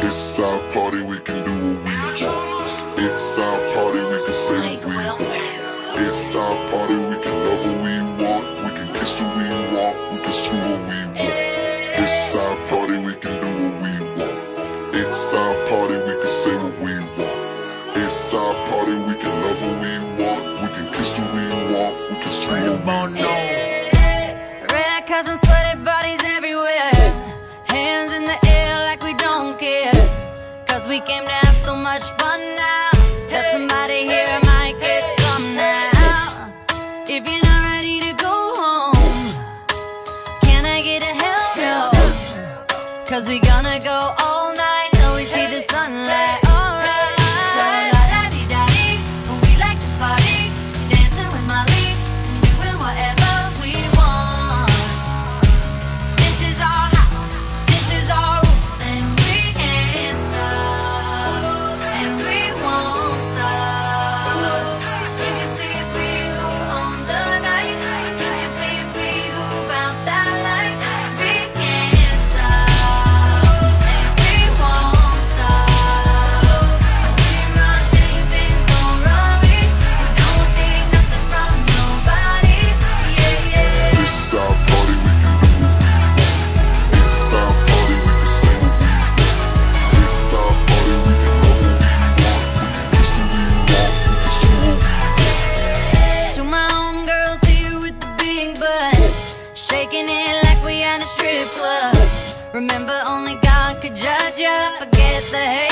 It's our party, we can do what we want. It's our party, we can say what we want. It's our party, we can love what we want. We can kiss who we want, we can screw what we want. It's our party, we can do what we want. It's our party, we can say what we want. It's our party, we can love what we want. We can kiss who we want, we can screw what we want. Red cups and sweaty bodies everywhere. Hands in the air like we don't care. Cause we came to have so much fun now. That somebody here might get some now. If you're not ready to go home, can I get a hell no? Cause we gonna go all night till we see the sunlight. Alright. So la-da-dee-da-dee, we like to party, dancing with Molly, doing whatever we want. This is our house, this is our roof, and we can't stop, and we won't stop. Can't you see it's we who own the night? Can't you see it's we who found that light? We can't stop, and we won't stop. We run things, things don't run me. We don't take nothing from nobody. Yeah, yeah. It's our party, we can do what we want. It's our party, we can say what we want. It's our party, we can love what we want. We can kiss who we want, we can screw what we want. To my homegirls here with the big butt, shaking it like we at a strip club. Remember, only God could judge ya. Forget the hate.